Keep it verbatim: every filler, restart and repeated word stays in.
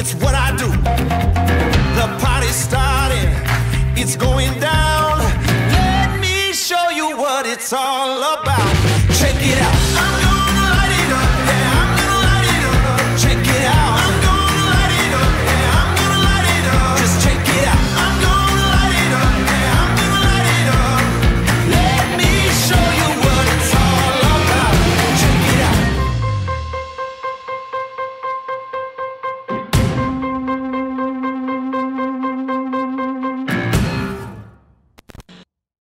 it's what I do. The party's starting, it's going down. Let me show you what it's all about. Check it out.